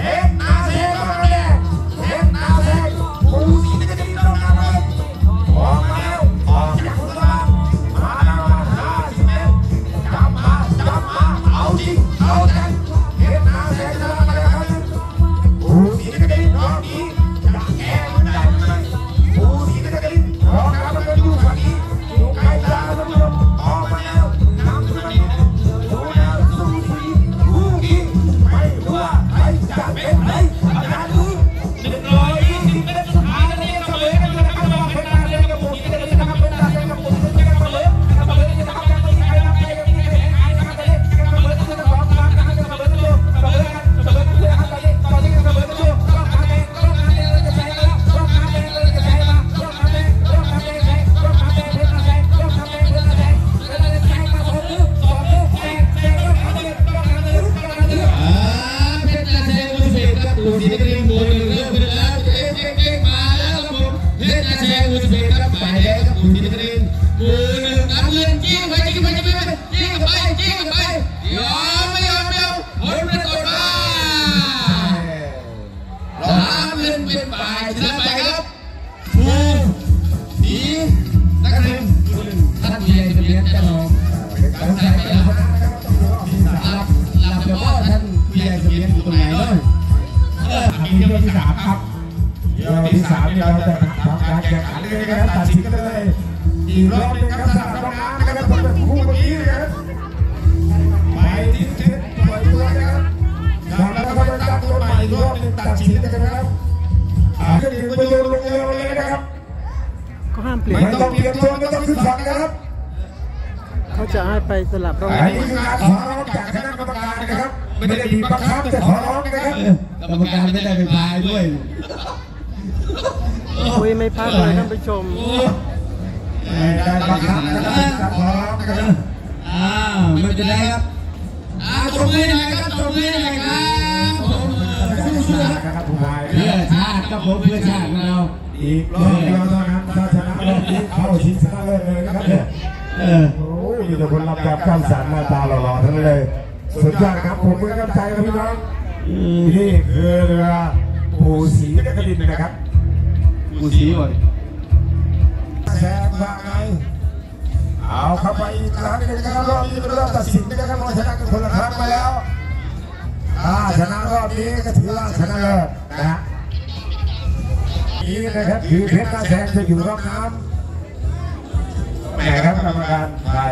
ก็ห้ามเปลี่ยนไม่ต้องเปลี่ยนตัวไม่ต้องขึ้นฝั่งนะครับเขาจะให้ไปสลับรอบอันนี้คือการขอร้องจากคณะกรรมการนะครับไม่ได้บีบบังคับแต่ขอร้องนะครับกรรมการไม่ได้ไปพายด้วยคุยไม่พักเลยท่านผู้ชมได้บังคับนะครับขอร้องนะครับไม่เป็นไรครับตรงนี้หน่อยครับตรงนี้หน่อยครับเพื่อชาติครับผมเพื่อชาติเราอีกรอบเดียวเท่านั้นถ้าชนะรอบนี้เข้าชิงชนะเลิศเลยนะครับโอ้ยมีแต่คนรับการข้ามสารหน้าตาหล่อๆทั้งนั้นเลยสุดยอดครับผมเป็นกำลังใจครับพี่น้องนี่คือเรือปู่ศรีนครินทร์นะครับปู่ศรีหมดแซงว่าไงเอาเข้าไปอีกครั้งนึงนะครับรอบนี้เป็นรอบตัดสินนะครับเราชนะกันคนละครั้งมาแล้วถ้าชนะรอบนี้ก็ถือว่าชนะเลิศนะนี้นะครับคือเพชรตาแสงจะอยู่รอบน้ำแหมครับกรรมการไทย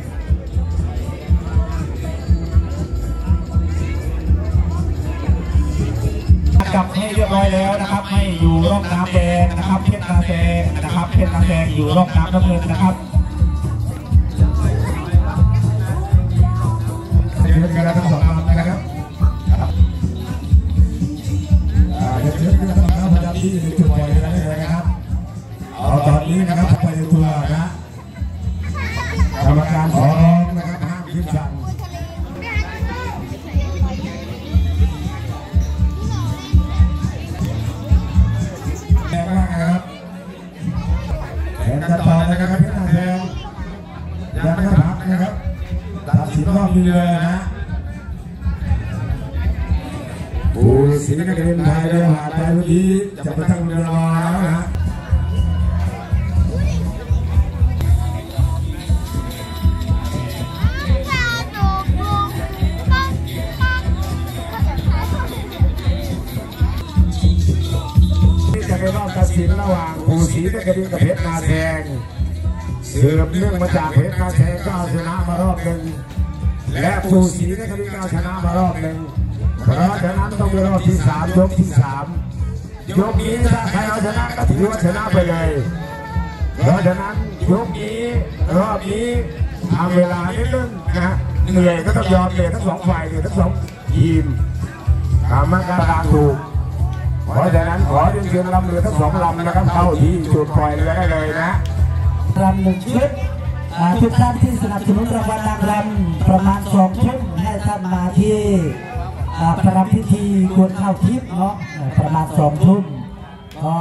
จับให้เรียบร้อยแล้วนะครับให้อยู่ร่องน้ำแดงนะครับเพชรตาแสงนะครับเพชรตาแสงอยู่ร่องน้ำน้ำเงินนะครับเดี๋ยวกันแล้วทั้งสองลำนะครับเดี๋ยวกันทั้งสองลำพยายามที่จะจุดปล่อยอะไรเลยนะครับเอาตอนนี้นะครับไปในตัวนะกรรมการขอร้องนะครับห้ามขึ้นฝั่งแรงมากนะครับแข่งกันต่อนะครับเพชรตาแสงยังไม่พักนะครับตัดสินรอบนี้เลยนะปู่ศรีนครินทร์ไทยเรือหาดไปเมื่อกี้จะไปตั้งเรือรอแล้วนะนี่จะเป็นรอบตัดสินระหว่างปู่ศรีนครินทร์กับเพชรนาแสงสืบเนื่องมาจากเพชรนาแสงก็ชนะมารอบหนึ่งและปู่ศรีนครินทร์ก็ชนะมารอบหนึ่งเพราะฉะนั้นต้องเป็นรอบที่3ยกที่3ยกนี้ถ้าใครเอาชนะก็ถือว่าชนะไปเลยเพราะฉะนั้นยกนี้รอบนี้ทำเวลานิดนึงนะเหนื่อยก็ต้องยอมเหนื่อยทั้งสองฝ่ายเหนื่อยทั้งสองทีมตามมาตรการถูกเพราะฉะนั้นขอเชิญลำเรือทั้ง2ลำนะครับเข้าที่จุดปล่อยเรือได้เลยนะรำ1ชุดทุกท่านที่สนับสนุนรางวัลนางรำประมาณ2 ทุ่มให้ท่านมาที่ประรำพิธีกวนข้าวทิพย์เนาะประมาณ2 ทุ่มก็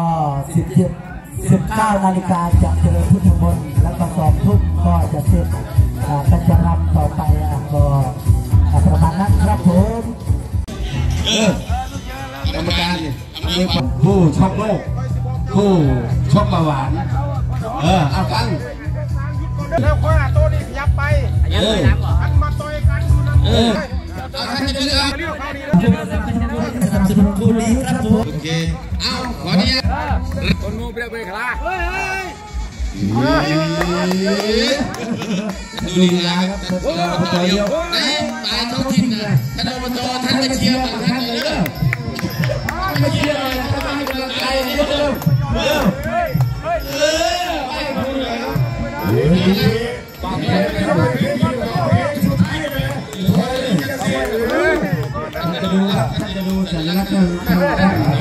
19 นาฬิกาจะเจริญพุทธมนต์แล้วก็2 ทุ่มก็จะเสร็จกันจะรำต่อไปก็ประมาณนั้นครับผมรรมการเนี่ยผู้ชกโลกผู้ชกเบาหวานเอากันแล้วข้อหาตัวนี้ยับไปอันมาต่อยกันท่านจะเลือกเรียกเขาดีสนับสนุนคู่นี้ครับผมโอเคเอาขอเนี่ยคนงูเปรี้ยวเปรี้ยวขลาดูลีลาครับตัวเดียวในตายท้องถิ่นนะท่านอบตท่านไปเชียร์ฝั่งท่านเลยไปเชียร์เลยท่านให้กำลังใจเร็วจะดูครับจะดูสัญลักษณ์จะดู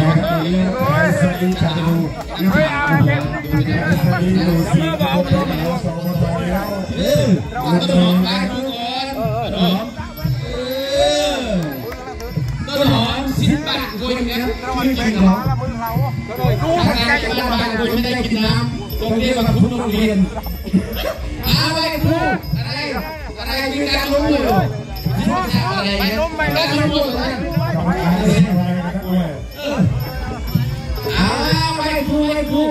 ต้นหอมชิ้นบาทกุยเนี่ยชิ้นหอมถ้าใครจะกินบาทกุยไม่ได้กินน้ำตรงนี้กับทุกโรงเรียนอะไรครูอะไรมีการล้มเลยอะไรเนี่ยการล้มเลยไปครู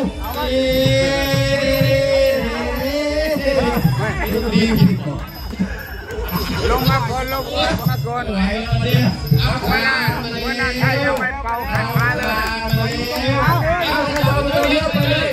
ลงมาก่อนไหวเอาหัวหน้าใครจะไปเป่าขันมาเลยเอาตัวเยอะไปเลย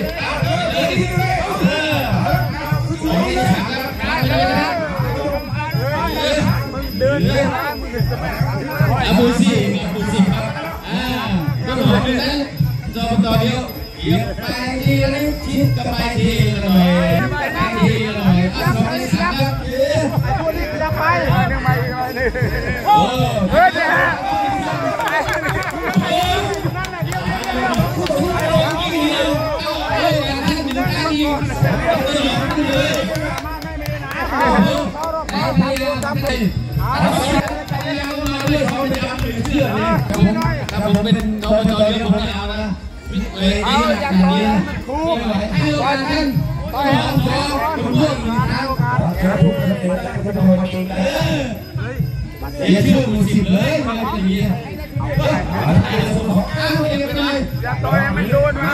เดินเลยอาบูซีครับต้นหอมนั้นจบต่อเดียวเหยียบไปทีละชิดกับไปทีละหน่อยไปทีละหน่อยเอาสองได้สามครับตัวนี้จะไปหนึ่งใบเลยโอ้เฮ้ยเนี่ยถ้าผมเป็นอบตเยอะผมไม่เอานะเอาอย่างนี้ครูท่านต่อยคุณพูดเดี๋ยวชื่อมูสิบเลยมาเป็นอย่างนี้เอาเองไปเลยอย่าต่อยมันโดนมา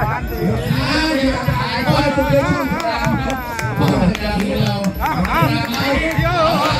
พ่อจะเป็นพ่อจะเป็นเรา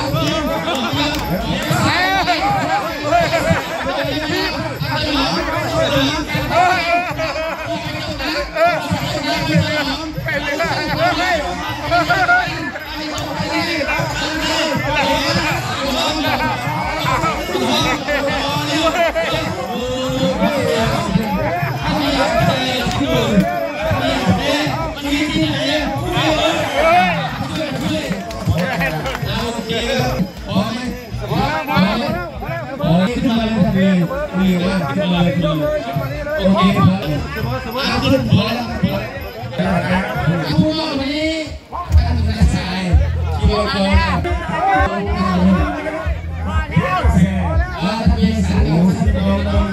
ขึ้นมาเลยทำเลยมีว่าขึ้นมาเลยโอเคครับขึ้นพอแล้วเอาพวกนี้ตั้งแต่สายที่เราโดนทำยังสั่งอยู่ที่เราโดน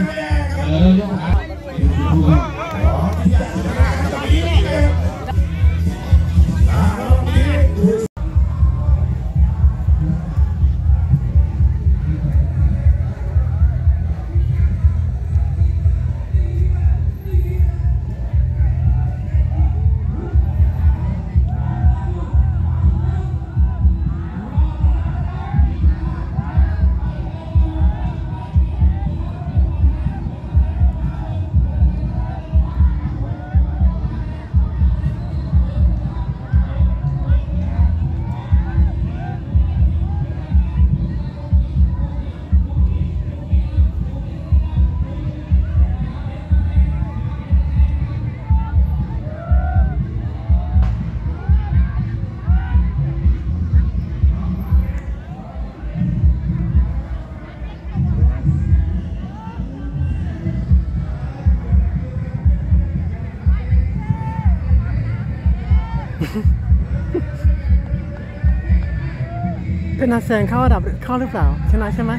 เป็นนักแสดงเข้าระดับเข้าหรือเปล่าชนะใช่ไหม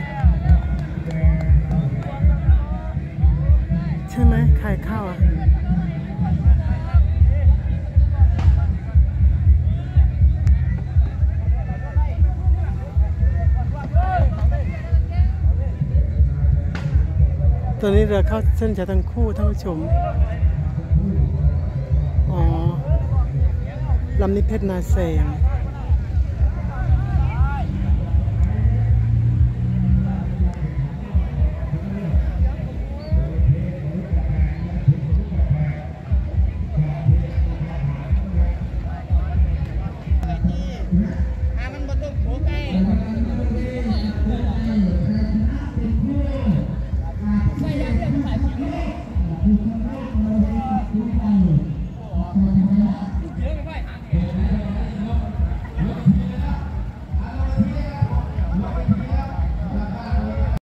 ใช่ไหมใครเข้าอ่ะตอนนี้เรือเข้าเส้นชัยทั้งคู่ท่านผู้ชมอ๋อลำนี้เพชรนาแซง